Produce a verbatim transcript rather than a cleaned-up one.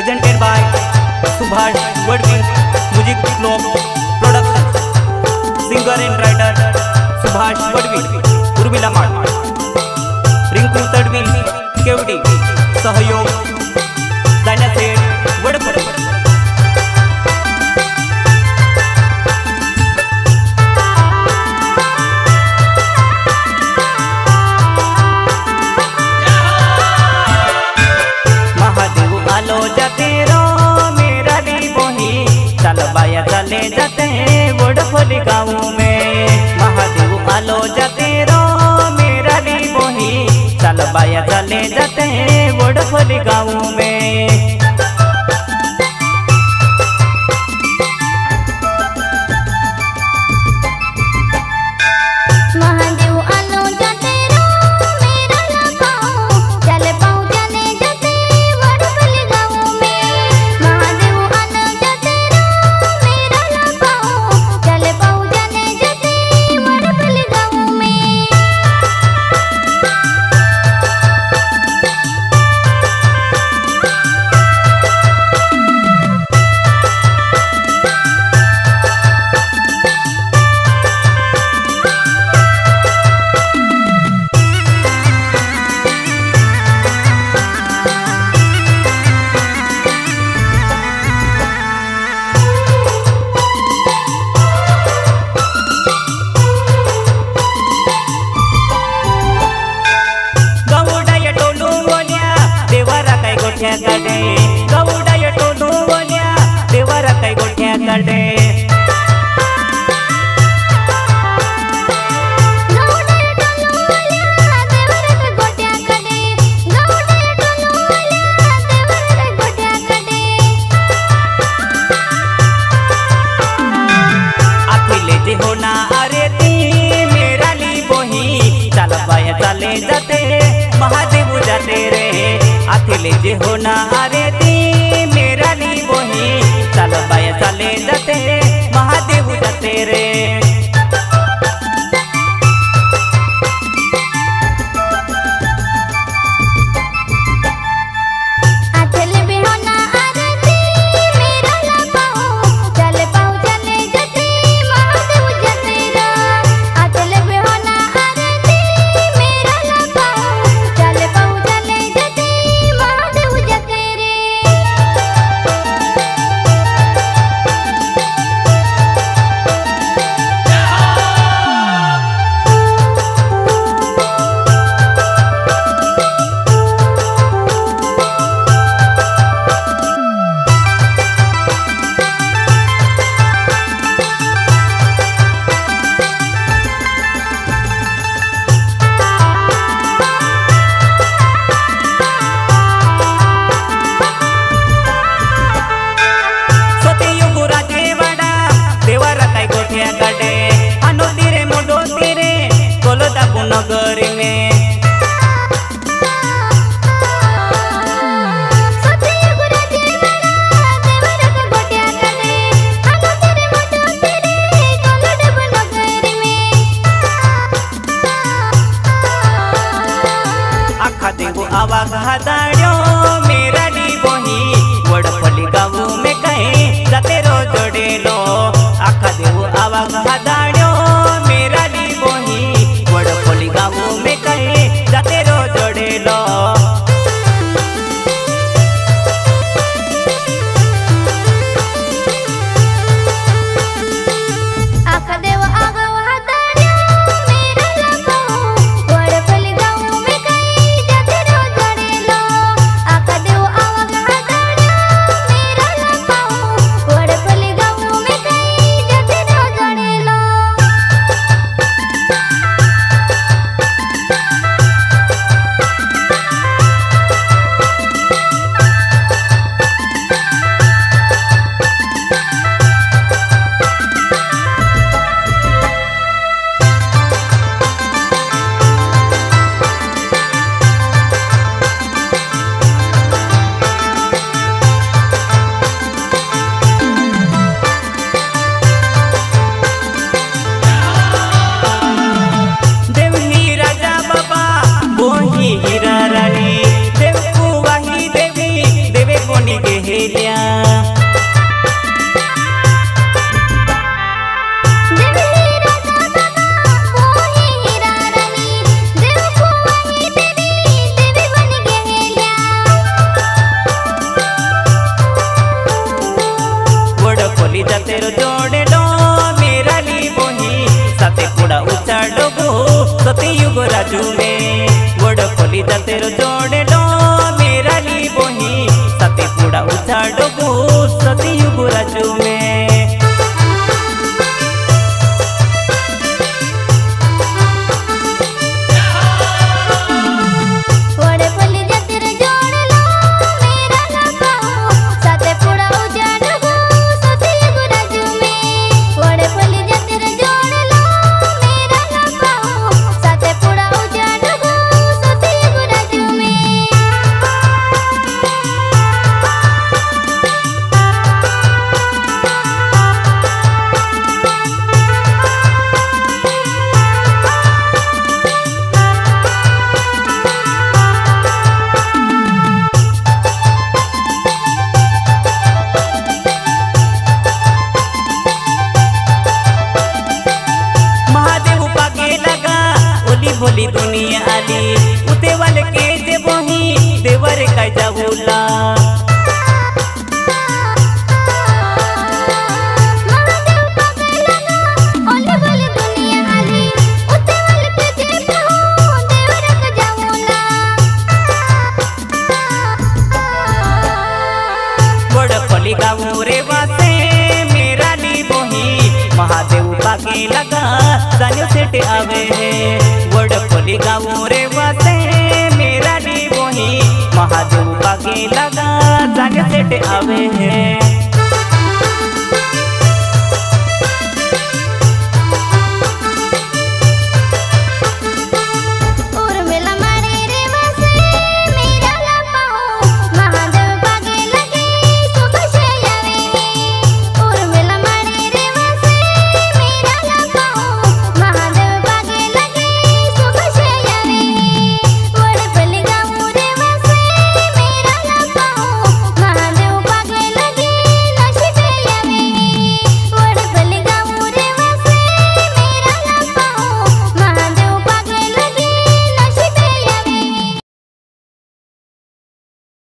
presented by Subhash Wadvi, music flow production, singer and writer Subhash Wadvi, Urmila Mat, Rinku Tadvi, Kevdi, Sahayog, Dynastate, Wadapur. चले जाते वडफली गाँव में महादेव आलो जाते रो मेरा ली बोही चल बाया चले जाते वडफली गाँव में। गौड़ा ये टोलू बोलिया देवरा कई गोठिया कटे अखिले जे होना अरे ती मेरा ली बोही चल बाया चले जाते महादेव जाते रे अखिले जे होना अरे ती मेरा ली बोही चल बाया चले जाते महादेव जाते रे। नगरी में आखा देव आवाज हदाड़ो मेरा ली बोही वडफली गाँव में कहीं जाते रो जोड़े लो आखा देव आवाज हदाड़ो मेरा ली बोही वडफली गाँव में कहीं जाते रो जोड़े लो। जाते रो जोड़े लो मेरा ली बोही सती पूरा उछाड़ो गो सती युगराजू में बोली दुनिया आली उते वाले के जे बोही देवर का जाऊला ओली बोली दुनिया आली उते वाले के जे बोहू देवर का जाऊला बड़ पली गाँव रे वासे मेरा ली बोही महादेव पाके लगा जानियो सेट आवे बड़ पली गाँव रे वासे मेरा ली बोही महादेव पाके लगा जानियो सेट आवे है।